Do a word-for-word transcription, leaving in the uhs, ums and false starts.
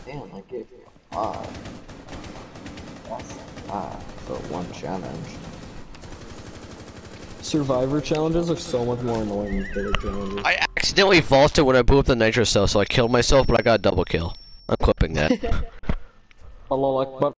Damn, I gave you a five. That's a five for one challenge. Survivor challenges are so much more annoying than killer challenges. I accidentally vaulted when I blew up the nitro cell, so I killed myself, but I got a double kill. I'm clipping that. Allah Akbar.